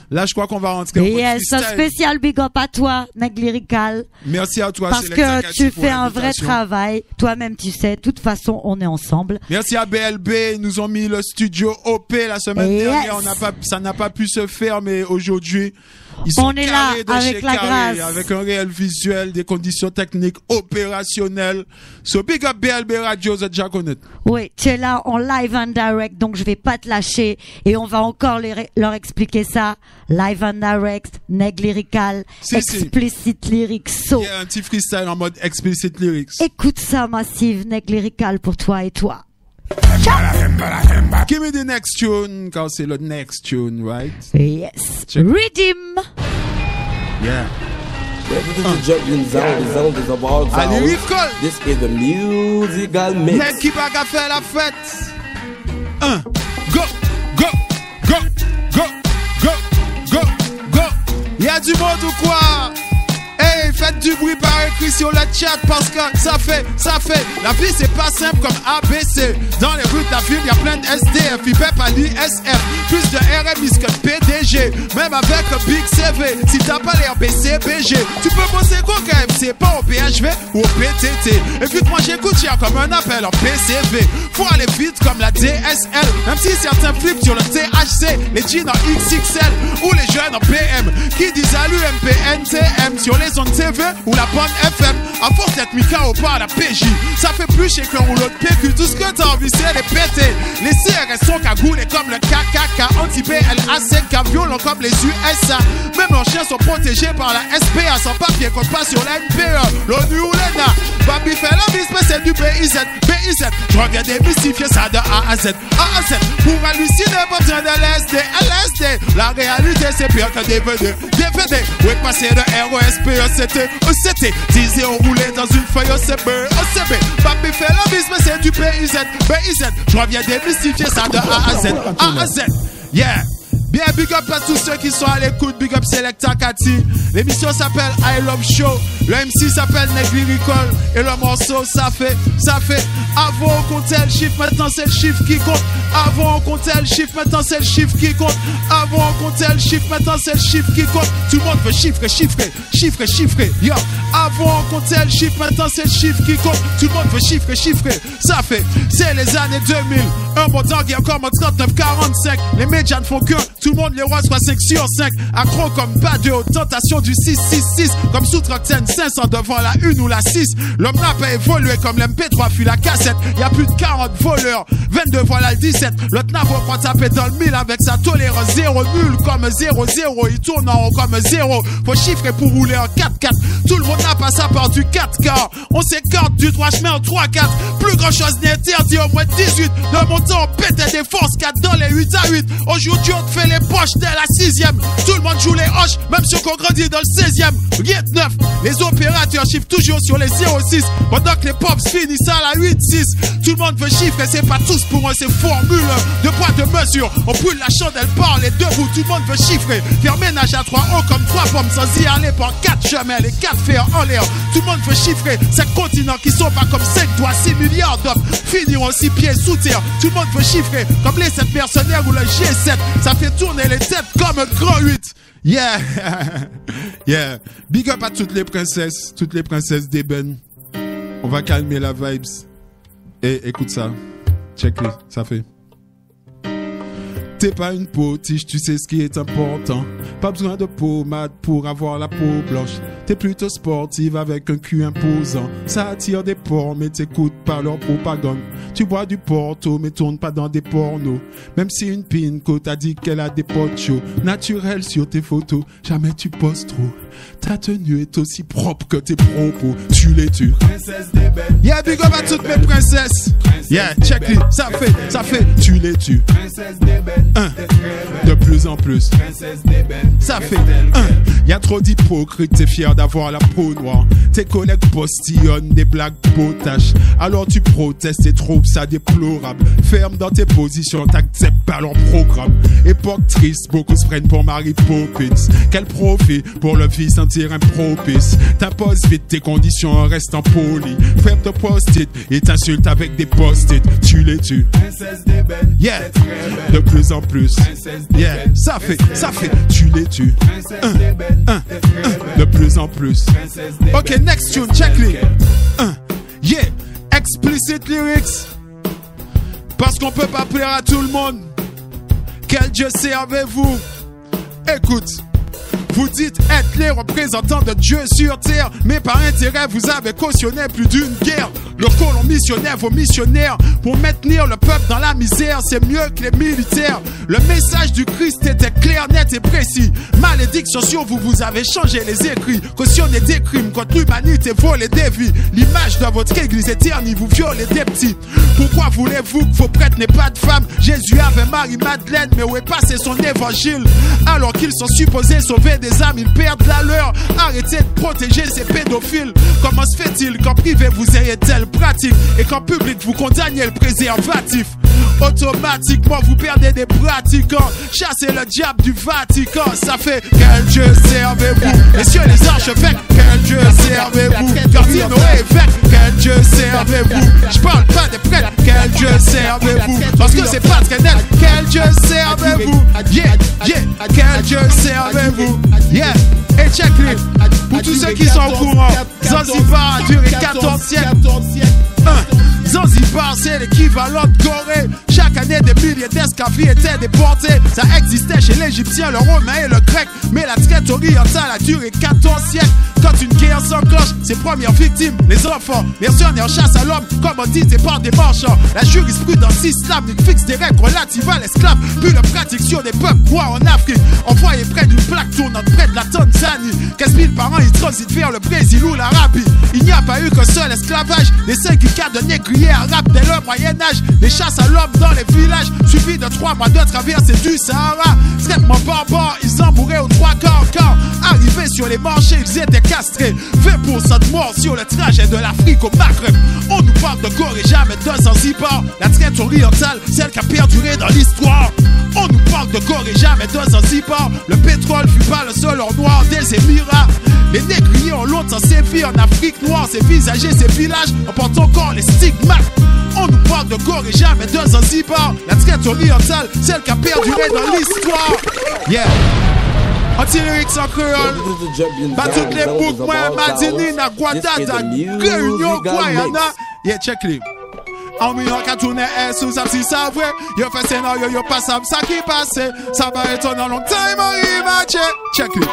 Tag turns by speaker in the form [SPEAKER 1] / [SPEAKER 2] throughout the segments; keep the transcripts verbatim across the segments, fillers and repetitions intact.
[SPEAKER 1] Là, je crois qu'on va rentrer en mode
[SPEAKER 2] yes,
[SPEAKER 1] freestyle.
[SPEAKER 2] un spécial big up à toi, Neg Lyrical.
[SPEAKER 1] Merci à toi,
[SPEAKER 2] parce
[SPEAKER 1] Selecta
[SPEAKER 2] que
[SPEAKER 1] Cathy,
[SPEAKER 2] tu
[SPEAKER 1] pour
[SPEAKER 2] fais un vrai
[SPEAKER 1] l'invitation.
[SPEAKER 2] travail. Toi-même, tu sais. De toute façon, on est ensemble.
[SPEAKER 1] Merci à B L B. Ils nous ont mis le studio O P la semaine
[SPEAKER 2] Yes.
[SPEAKER 1] dernière. On n'a pas, ça n'a pas pu se faire, mais aujourd'hui, ils sont
[SPEAKER 2] On est là,
[SPEAKER 1] carrés de
[SPEAKER 2] avec
[SPEAKER 1] chez
[SPEAKER 2] la
[SPEAKER 1] carrés,
[SPEAKER 2] grâce.
[SPEAKER 1] avec un réel visuel, des conditions techniques opérationnelles. So big up B L B Radio, vous êtes déjà connaître.
[SPEAKER 2] Oui, tu es là en live and direct, donc je vais pas te lâcher et on va encore les- leur expliquer ça. Live and direct, Neg Lyrical,
[SPEAKER 1] Si, si.
[SPEAKER 2] explicit lyrics, so.
[SPEAKER 1] Il y a un petit freestyle en mode explicit lyrics.
[SPEAKER 2] Écoute ça, Massive, Neg Lyrical pour toi et toi.
[SPEAKER 1] Give me the next tune, car c'est le next tune, right?
[SPEAKER 2] Yes.
[SPEAKER 1] Check.
[SPEAKER 2] Redeem.
[SPEAKER 1] Yeah.
[SPEAKER 3] This is the juggling zone, the zone is of all
[SPEAKER 1] À
[SPEAKER 3] zones.
[SPEAKER 1] lyrical.
[SPEAKER 3] This is the musical mix.
[SPEAKER 1] Neg qui va faire la fête. Un. Go, go, go, go, go, go, go. Y'a du monde ou quoi? Hey, faites du bruit par écrit sur le chat parce que ça fait, ça fait. La vie c'est pas simple comme A B C. Dans les rues de la ville, y'a plein de S D F. Ils paient pas l'I S F. Plus de R M I que de P D G. Même avec un big C V. Si t'as pas l'air B C B G, tu peux bosser quoi quand même? C'est pas au P H V ou au P T T. Écoute, moi j'écoute, y'a comme un appel en P C V. Faut aller vite comme la D S L. Même si certains flippent sur le T H C. Les jeans en X X L ou les jeunes en P M. Qui disent à l'U M P N T M sur les ondes T V ou la bande F M. À force d'être mis K O par la P J, ça fait plus chez qu'un rouleau de P Q. Tout ce que t'as envie c'est les péter. Les C R S sont cagoulés comme le K K K. Anti-B L A C K, violents comme les U S A. Même leurs chiens sont protégés par la S P A. Sans papier compte pas sur la N P E, l'ONU ou l'E N A. Babi fait la bise mais c'est du B I Z. B I Z, je reviens démystifier ça de A à Z. A à Z, pour halluciner pas besoin de L S D. L S D, la réalité c'est pire que D V D. D V D, où est passé de R O S P E C T. E C T, dix zéro roulé dans une feuille O C B. O C B, Babi fait la bise mais c'est du B I Z. B I Z, je reviens démystifier ça de A à Z. A à Z, yeah. Bien, big up à tous ceux qui sont à l'écoute. Big up Selecta Cathy. L'émission s'appelle I Love Show. Le M C s'appelle Neg Lyrical. Et le morceau, ça fait, ça fait. Avant on comptait le chiffre, maintenant c'est le chiffre qui compte. Avant on comptait le chiffre, maintenant c'est le chiffre qui compte. Avant on comptait le chiffre, maintenant c'est le chiffre qui compte. Tout le monde veut chiffrer, chiffrer, chiffrer, chiffrer. Yo. Avant on comptait le chiffre, maintenant c'est le chiffre qui compte. Tout le monde veut chiffrer, chiffrer. Ça fait, c'est les années deux mille. Un bon temps qui est encore mon trente-neuf quarante-cinq. Les médias ne font que tout le monde les rois soit cinq sur cinq. Accro comme pas de haute tentation du six six six. Comme sous trentaine cinq cents devant la une ou la six. L'homme n'a pas évolué comme l'M P trois fut la cassette. Y'a plus de quarante voleurs. vingt-deux voilà le dix-sept. L'autre n'a pas prendre taper dans le mille avec sa tolérance zéro. Nul comme zéro zéro. Il tourne en haut comme zéro. Faut chiffrer pour rouler en quatre quatre. Tout le monde n'a pas sa part du quatre quarts. On s'écarte du droit chemin en trois quatre. Plus grand chose n'est interdit au moins dix-huit. De mon temps on pétait des forces quatre dans les huit à huit. Aujourd'hui on te fait les poches dès la sixième. Tout le monde joue les hoches, même ceux qu'on grandit dans le seizième. Rien de neuf, les opérateurs chiffrent toujours sur les zéro six. Pendant que les pops finissent à la huit six. Tout le monde veut chiffrer, c'est pas tous pour eux, c'est formule de poids de mesure. On brûle la chandelle par les deux bouts, tout le monde veut chiffrer. Faire ménage à trois hauts comme trois pommes sans y aller par quatre chemins, les quatre fers en l'air. Tout le monde veut chiffrer, cinq continents qui sont pas comme cinq doigts, six milliards d'hommes finiront six pieds sous terre. Tout le monde veut chiffrer, comme les sept mercenaires ou le G sept. Ça fait tourner les têtes comme un grand huit. Yeah. Yeah. Big up à toutes les princesses, toutes les princesses d'ébène. On va calmer la vibes. Et écoute ça. Check-le, ça fait. T'es pas une potiche, tu sais ce qui est important. Pas besoin de pommade pour avoir la peau blanche. T'es plutôt sportive avec un cul imposant. Ça attire des porcs mais t'écoutes pas leur propagande. Tu bois du porto mais tourne pas dans des pornos. Même si une pinko t'a dit qu'elle a des potes chauds. Naturel sur tes photos, jamais tu poses trop. Ta tenue est aussi propre que tes propos. Tu les tues.
[SPEAKER 4] Princesse d'ébène.
[SPEAKER 1] Yeah, big up à toutes mes princesses. Yeah, check it, ça fait, ça fait. Tu les tues.
[SPEAKER 4] Princesse d'ébène.
[SPEAKER 1] Un, de plus en plus.
[SPEAKER 4] Princesse d'ébène.
[SPEAKER 1] Ça fait un. Y'a trop d'hypocrites, t'es fier d'avoir la peau noire. Tes collègues postillonnent des blagues potaches. Alors tu protestes et trouves ça déplorable. Ferme dans tes positions, t'acceptes pas leur programme. Époque triste, beaucoup se prennent pour Mary Poppins. Quel profit pour le vie sentir impropice. T'imposes vite tes conditions en restant poli. frère te post-it. Ils t'insultent avec des post-it. Tu les tues. Yeah. De plus en plus. Yeah. Ça fait, ça fait. Tu les tues. Un, un, un. De plus en plus. Ok, next tune. Check les. Un. Yeah. Explicit lyrics. Parce qu'on peut pas plaire à tout le monde. Quel Dieu servez-vous? Écoute. Vous dites être les représentants de Dieu sur terre, mais par intérêt vous avez cautionné plus d'une guerre. Le colon missionnaire, vos missionnaires, pour maintenir le peuple dans la misère, c'est mieux que les militaires. Le message du Christ était clair, net et précis. Malédiction sur vous, vous avez changé les écrits. Cautionné des crimes contre l'humanité, volé des vies. L'image de votre église est ternie, vous violez des petits. Pourquoi voulez-vous que vos prêtres n'aient pas de femmes? Jésus avait Marie-Madeleine, mais où est passé son évangile? Alors qu'ils sont supposés sauver des âmes, ils perdent la leur. Arrêtez de protéger ces pédophiles. Comment se fait-il qu'en privé vous ayez telle pratique et qu'en public vous condamniez le préservatif? Automatiquement vous perdez des pratiquants. Chassez le diable du Vatican. Ça fait quel Dieu servez-vous? Messieurs les archevêques, quel Dieu servez-vous? Cardinaux et évêques, quel Dieu servez-vous? Je parle pas des prêtres, quel Dieu servez-vous? Parce que c'est pas très net. Quel Dieu servez-vous? Yeah, yeah, quel Dieu servez-vous? Yeah, et check les. Pour tous ceux qui sont au courant, Zanzibar a duré quatorze siècles. Un. Zanzibar, c'est l'équivalent de Corée. Chaque année, des milliers d'esclaves étaient déportés. Ça existait chez l'Égyptien, le Romain et le Grec. Mais la traite orientale a duré quatorze siècles. Quand une guerre s'enclenche, ses premières victimes, les enfants. Mercenaires chassent à l'homme, commandité par des marchands. La jurisprudence islamique fixe des règles relatives à l'esclave, puis le pratique sur des peuples noirs en Afrique. Envoyé près d'une plaque tournante près de la Tanzanie. quinze mille par an, ils transitent vers le Brésil ou l'Arabie. Il n'y a pas eu qu'un seul esclavage. Des syndicats de négriers arabes dès le Moyen-Âge. Des chasses à l'homme dans les villages, suivis de trois mois de traversée du Sahara. Traitement barbare, ils embourraient aux trois quarts. Quand arrivés sur les marchés, ils étaient castrés. vingt pour cent de morts sur le trajet de l'Afrique au Maghreb. On nous parle de Corée, jamais de Zanzibar. La traite orientale, celle qui a perduré dans l'histoire. On nous parle de Corée, jamais de Zanzibar. Le pétrole fut pas le seul or noir des Émirats. Les négriers ont longtemps sévi en Afrique noire. Ces visages et ces villages en portent encore les stigmates. On nous parle de Corée, jamais de Zanzibar. La traite orientale, celle qui a perduré dans l'histoire. Yeah. Anti-lyrics en créole. Pas toutes les boucles, moi, Madini, Naguadada, Réunion, Guayana. Yeah, check les. En million qu'à tourner sous sa petite savoué. Yo fait scénario, yo pas ça, ça qui passe. Ça va être dans long time, on y match. Check les.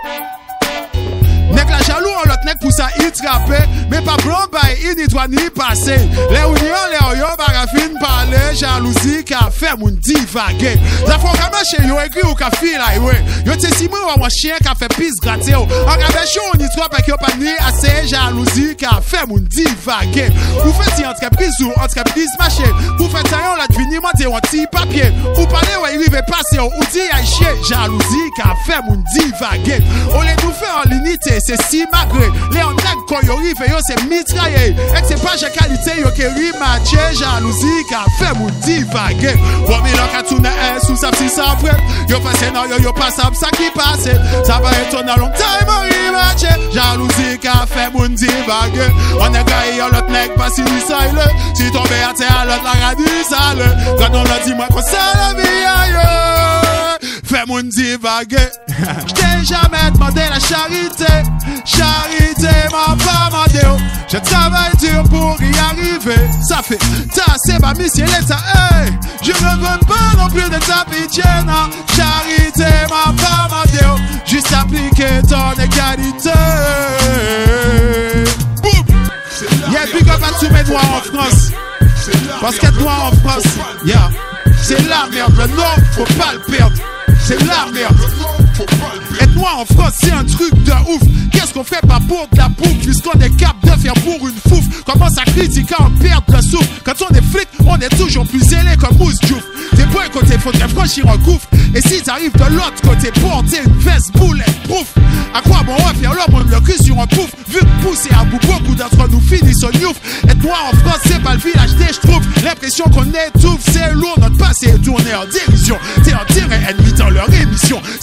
[SPEAKER 1] Nèg la jaloux, on l'autre nèg pour ça y trapper. Mais pas blanc, bah, il n'y doit ni passer. Les unions, les oyons, barafine, parler. Jalousie, qu'a fait moun divaguer. La fois qu'on chez yo, écrit ou qu'a fait là, ouais. Yo t'es si moi, ou un chien qu'a fait pisse gratter. En gravation, on y trouve, parce qu'il y a pas ni assez. Jalousie, qu'a fait moun divaguer. Vous faites entreprise ou entreprise marché. Vous faites ça, on l'a deviné, monter un petit papier. Vous parlez, ouais, il va passer, ou dit, à chier. Jalousie, qu'a fait moun divaguer. On les nous fait en l'unité. C'est si magré. Les en nèg quand yo rive yo c'est mitraillé. Et c'est pas de qualité yo qui rematché. Jalousie qui a fait moun divaguer. Bon mi l'on ka tourner sous sa petite savoué. Yo fait scénario yo pas ça ça qui passe. Ça va être dans long time rematché. Jalousie qui a fait moun divaguer. On est gaillé l'autre nèg pas si sale. Si tombé à terre l'autre la radis sale. Quand on l'a dit moi qu'on ça la vie aïe. Fait moun divaguer. J't'ai jamais demandé la charité. Charité m'a pas demandé. Je travaille dur pour y arriver. Ça fait ta c'est ma mission l'état. Hey, je ne veux pas non plus de ta pitié. Non. Charité m'a pas demandé. Juste appliquer ton égalité. Boum. Y'a big up à tous mes noirs en France. Parce qu'être noir en France, yeah, c'est la merde. Le Nord, faut pas le perdre. C'est la merde. Être noir en France, c'est un truc de ouf. Qu'est-ce qu'on fait pas pour de la bouffe, puisqu'on est capable de faire pour une fouf. Commence à critiquer, on perd le souffle. Quand on est flic, on est toujours plus zélé comme Mousse Diouf. T'es pour un côté, faudrait franchir un gouffre. Et si t'arrives de l'autre côté, porter une veste bulletproof. À quoi bon on va faire l'homme, on le cul sur un pouf. Vu que pousser à bout, beaucoup d'entre nous finissent au newf. Être noir en France, c'est pas le village des je trouve. L'impression qu'on étouffe, c'est lourd, notre passé est tourné en dérision. T'es un terrain ennemi dans leur émission. C'est un grand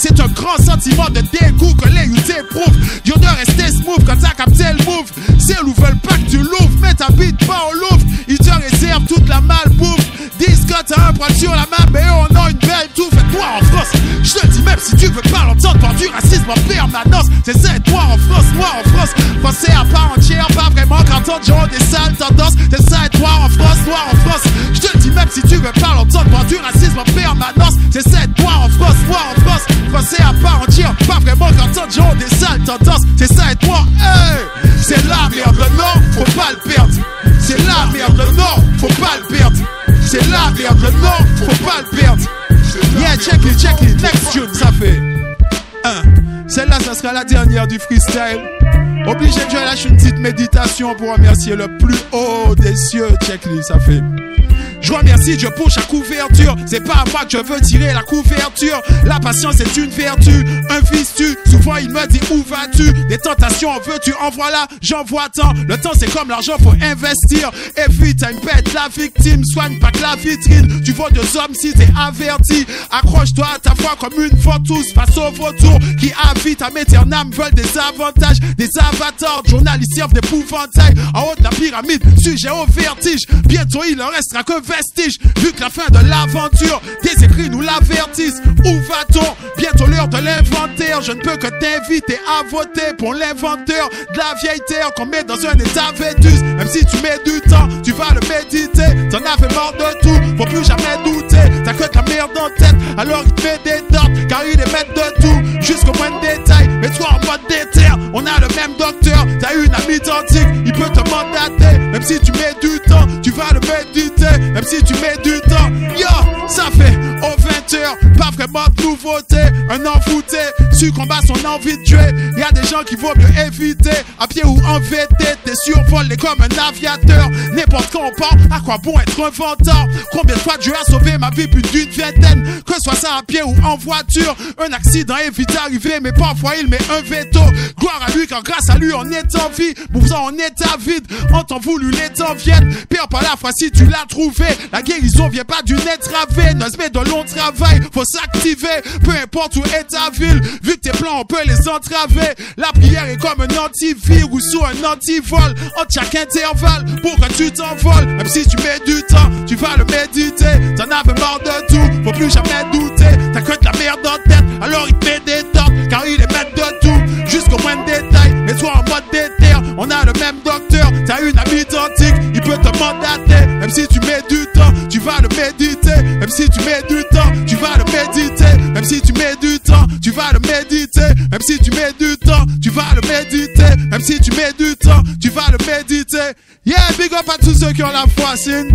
[SPEAKER 1] grand sentiment de dégoût que les youths éprouvent. Dur de rester smooth quand t'as capté le move. C'est loup veulent pas que tu l'ouvres, mais t'habites pas au Louvre. Ils te réservent toute la malbouffe. Disent que t'as un poil sur la main, mais on a une belle touffe. Et toi en France, je te dis même si tu veux pas l'entendre, par du racisme en permanence. C'est ça, toi en France, moi en France. Français à part entière, pas vraiment quand on genre des sales tendances. C'est ça, toi en France, toi en France. Je te dis même si tu veux pas l'entendre, par du racisme en permanence. C'est ça, toi en France, moi en France. Français à part entière, pas vraiment quand on genre des sales tendances. C'est ça, et toi, hey, c'est la merde, non, faut pas le perdre. C'est la merde, non, faut pas le perdre. C'est la merde, non, faut pas le perdre. Yeah, check it, check it, next tune, ça fait un. Celle-là, ça sera la dernière du freestyle. Obligé que je lâche une petite méditation pour remercier le plus haut des cieux. Check it, ça fait. Je remercie Dieu pour chaque couverture. C'est pas à moi que je veux tirer la couverture. La patience est une vertu. Un fils tu, souvent il me dit où vas-tu. Des tentations en veux-tu, en voilà, j'en vois tant. Le temps c'est comme l'argent, faut investir. Et puis t'as une bête, la victime. Soigne pas que la vitrine. Tu vois deux hommes si t'es averti. Accroche-toi à ta foi comme une ventouse face aux vautours qui habitent à Méternam veulent des avantages. Des avatars, journalistes servent d'épouvantail. En haut de la pyramide, sujet au vertige. Bientôt il en restera que vestige, vu que la fin de l'aventure des écrits nous l'avertissent. Où va-t-on? Bientôt l'heure de l'inventaire. Je ne peux que t'inviter à voter pour l'inventeur de la vieille terre qu'on met dans un état vétus. Même si tu mets du temps, tu vas le méditer. T'en avais marre de tout, faut plus jamais douter. T'as que ta merde en tête, alors il te met des tortes, car il est maître de tout, jusqu'au moins de détail. Mais toi en mode déter, on a le même docteur. T'as une amie identique, il peut te mandater. Même si tu mets du temps, tu vas le méditer. Même si tu mets du temps, yo, ça fait aux vingt heures, pas vraiment de nouveauté. Un envoûté, su combat son envie de tuer. Y'a des gens qui vaut mieux éviter, à pied ou en V T. T'es survolé comme un aviateur. N'importe quand on part, à quoi bon être un venteur? Combien de fois Dieu a sauvé ma vie plus d'une vingtaine? Que soit ça à pied ou en voiture. Un accident est vite arrivé, mais parfois il met un veto. Gloire à lui, car grâce à lui on est en vie. Mouvant en état vide, en temps voulu les temps viennent. Perds pas la foi si tu l'as trouvé. La guérison vient pas du nez travé, noce mais de long travail, faut s'activer, peu importe où est ta ville, vu que tes plans on peut les entraver. La prière est comme un antivirus ou un antivol, entre chaque intervalle, pour que tu t'envoles. Même si tu mets du temps, tu vas le méditer. T'en avais marre de tout, faut plus jamais douter. T'as que de la merde en tête, alors il te met des tortes, car il est maître de tout, jusqu'au moins de détail. Mais toi en mode déter, on a le même docteur. T'as une amie identique, il peut te mandater. Même si tu mets du temps, tu vas le méditer. Même si tu mets du temps, tu vas le méditer. Même si tu mets du temps, tu vas le méditer. Même si tu mets du temps, tu vas le méditer. Même si tu mets du temps, tu vas le méditer. Yeah, big up à tous ceux qui ont la foi, sin.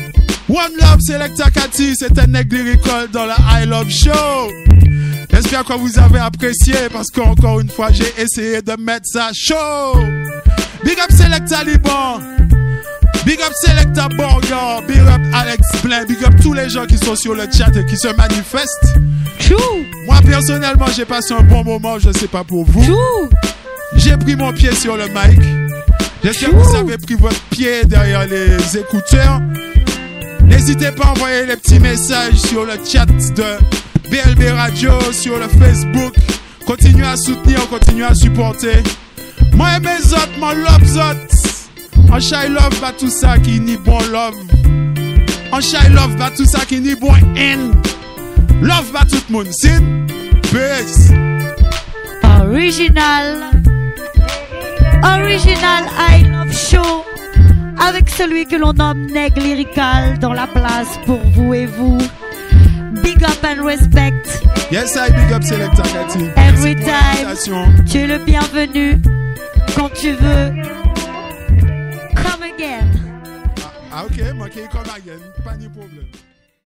[SPEAKER 1] One Love, Selecta Cathy, c'était Neg Lyrical dans la I Love Show. J'espère que vous avez apprécié, parce qu'encore une fois, j'ai essayé de mettre ça chaud. Big up Selecta Liban. Big up Selecta Borgard, big up Alex Blain, big up tous les gens qui sont sur le chat et qui se manifestent.
[SPEAKER 2] Chou.
[SPEAKER 1] Moi personnellement j'ai passé un bon moment, je sais pas pour vous.
[SPEAKER 2] Chou.
[SPEAKER 1] J'ai pris mon pied sur le mic. J'espère que vous avez pris votre pied derrière les écouteurs. N'hésitez pas à envoyer les petits messages sur le chat de B L B Radio, sur le Facebook. Continuez à soutenir, continuez à supporter. Moi et mes autres, mon love autres. En shy love, bah tout ça qui ni bon love. En shy love, bah tout ça qui ni bon in. Love, bah tout le monde. Sin, peace.
[SPEAKER 2] Original. Original I Love Show. Avec celui que l'on nomme Neg Lyrical dans la place pour vous et vous. Big up and respect.
[SPEAKER 1] Yes, I big up Selecta Cathy.
[SPEAKER 2] Every time. Tu es le bienvenu. Quand tu veux. Come again.
[SPEAKER 1] Ah, ok, moi qui come again, pas de problème.